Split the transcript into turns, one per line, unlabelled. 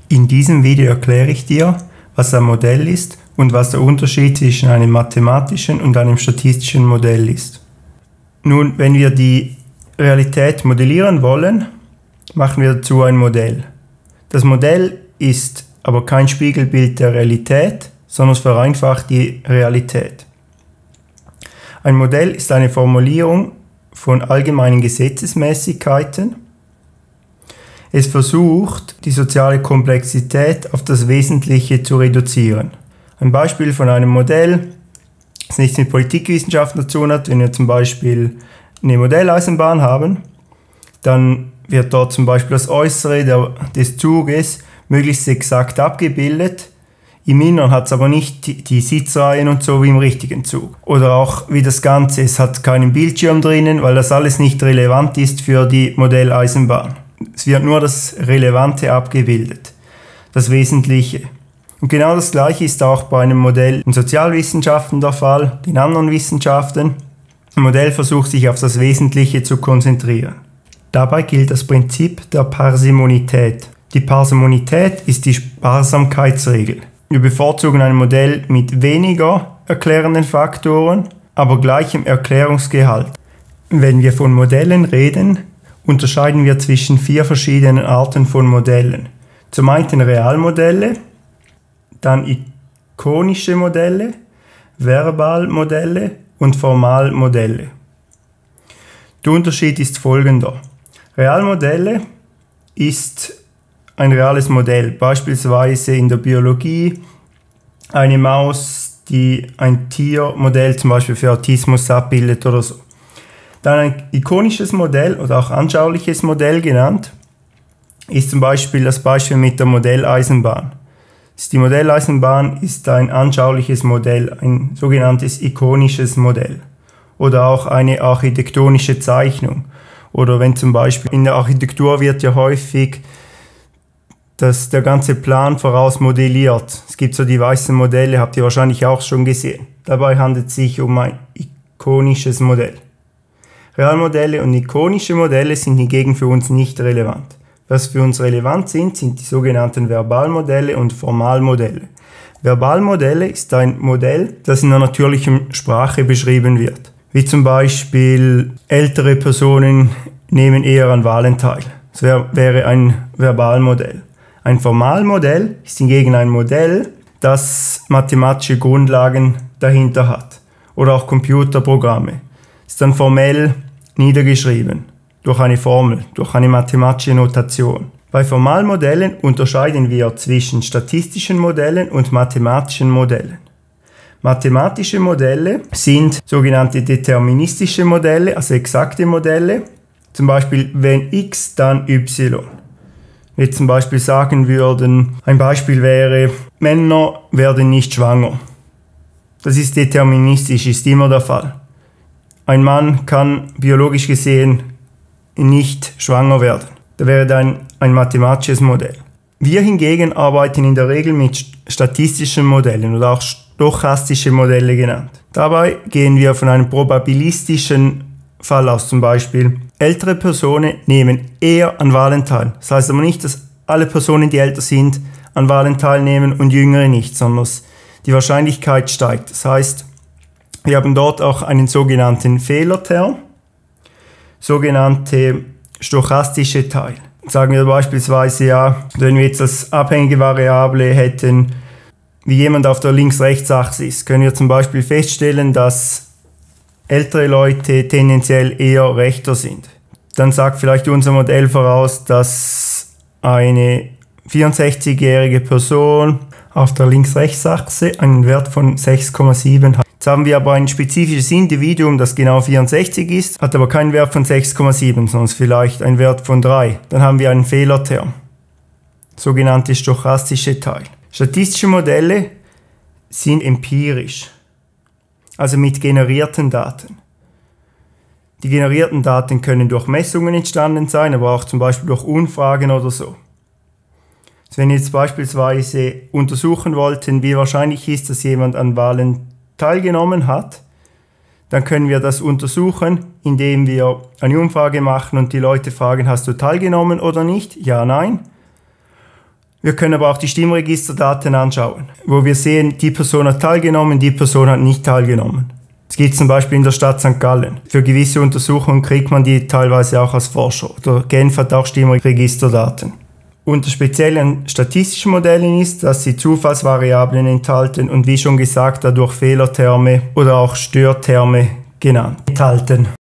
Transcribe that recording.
In diesem Video erkläre ich dir, was ein Modell ist und was der Unterschied zwischen einem mathematischen und einem statistischen Modell ist. Nun, wenn wir die Realität modellieren wollen, machen wir dazu ein Modell. Das Modell ist aber kein Spiegelbild der Realität, sondern es vereinfacht die Realität. Ein Modell ist eine Formulierung von allgemeinen Gesetzesmäßigkeiten. Es versucht, die soziale Komplexität auf das Wesentliche zu reduzieren. Ein Beispiel von einem Modell, das nichts mit Politikwissenschaften zu tun hat, wenn wir zum Beispiel eine Modelleisenbahn haben, dann wird dort zum Beispiel das Äußere des Zuges möglichst exakt abgebildet. Im Inneren hat es aber nicht die Sitzreihen und so wie im richtigen Zug. Oder auch wie das Ganze, es hat keinen Bildschirm drinnen, weil das alles nicht relevant ist für die Modelleisenbahn. Es wird nur das Relevante abgebildet, das Wesentliche. Und genau das Gleiche ist auch bei einem Modell in Sozialwissenschaften der Fall, in anderen Wissenschaften. Ein Modell versucht sich auf das Wesentliche zu konzentrieren. Dabei gilt das Prinzip der Parsimonität. Die Parsimonität ist die Sparsamkeitsregel. Wir bevorzugen ein Modell mit weniger erklärenden Faktoren, aber gleichem Erklärungsgehalt. Wenn wir von Modellen reden, unterscheiden wir zwischen 4 verschiedenen Arten von Modellen. Zum einen Realmodelle, dann ikonische Modelle, Verbalmodelle und Formalmodelle. Der Unterschied ist folgender. Realmodelle ist ein reales Modell, beispielsweise in der Biologie eine Maus, die ein Tiermodell zum Beispiel für Autismus abbildet oder so. Dann ein ikonisches Modell oder auch anschauliches Modell genannt, ist zum Beispiel das Beispiel mit der Modelleisenbahn. Die Modelleisenbahn ist ein anschauliches Modell, ein sogenanntes ikonisches Modell. Oder auch eine architektonische Zeichnung. Oder wenn zum Beispiel in der Architektur wird ja häufig der ganze Plan vorausmodelliert. Es gibt so die weißen Modelle, habt ihr wahrscheinlich auch schon gesehen. Dabei handelt es sich um ein ikonisches Modell. Realmodelle und ikonische Modelle sind hingegen für uns nicht relevant. Was für uns relevant sind die sogenannten Verbalmodelle und Formalmodelle. Verbalmodelle ist ein Modell, das in einer natürlichen Sprache beschrieben wird. Wie zum Beispiel ältere Personen nehmen eher an Wahlen teil. Das wäre ein Verbalmodell. Ein Formalmodell ist hingegen ein Modell, das mathematische Grundlagen dahinter hat. Oder auch Computerprogramme. Ist dann formell niedergeschrieben. Durch eine Formel, durch eine mathematische Notation. Bei Formalmodellen unterscheiden wir zwischen statistischen Modellen und mathematischen Modellen. Mathematische Modelle sind sogenannte deterministische Modelle, also exakte Modelle. Zum Beispiel, wenn x, dann y. Wir zum Beispiel sagen würden, ein Beispiel wäre, Männer werden nicht schwanger. Das ist deterministisch, ist immer der Fall. Ein Mann kann biologisch gesehen nicht schwanger werden. Da wäre dann ein mathematisches Modell. Wir hingegen arbeiten in der Regel mit statistischen Modellen oder auch stochastische Modelle genannt. Dabei gehen wir von einem probabilistischen Fall aus, zum Beispiel ältere Personen nehmen eher an Wahlen teil. Das heißt aber nicht, dass alle Personen, die älter sind, an Wahlen teilnehmen und jüngere nicht, sondern die Wahrscheinlichkeit steigt. Das heißt, wir haben dort auch einen sogenannten Fehlerterm, sogenannte stochastische Teil. Sagen wir beispielsweise, ja, wenn wir jetzt als abhängige Variable hätten, wie jemand auf der Links-Rechts-Achse ist, können wir zum Beispiel feststellen, dass ältere Leute tendenziell eher rechter sind. Dann sagt vielleicht unser Modell voraus, dass eine 64-jährige Person auf der Links-Rechts-Achse einen Wert von 6,7 hat. Jetzt haben wir aber ein spezifisches Individuum, das genau 64 ist, hat aber keinen Wert von 6,7, sondern vielleicht einen Wert von 3. Dann haben wir einen Fehlerterm, sogenannte stochastische Teil. Statistische Modelle sind empirisch, also mit generierten Daten. Die generierten Daten können durch Messungen entstanden sein, aber auch zum Beispiel durch Umfragen oder so. Also wenn wir jetzt beispielsweise untersuchen wollten, wie wahrscheinlich ist, dass jemand an Wahlen teilgenommen hat, dann können wir das untersuchen, indem wir eine Umfrage machen und die Leute fragen, hast du teilgenommen oder nicht? Ja, nein. Wir können aber auch die Stimmregisterdaten anschauen, wo wir sehen, die Person hat teilgenommen, die Person hat nicht teilgenommen. Es gibt zum Beispiel in der Stadt St. Gallen. Für gewisse Untersuchungen kriegt man die teilweise auch als Forscher. Oder Genf hat auch Stimmregisterdaten. Und das Spezielle an statistischen Modellen ist, dass sie Zufallsvariablen enthalten und wie schon gesagt dadurch Fehlerterme oder auch Störterme genannt enthalten.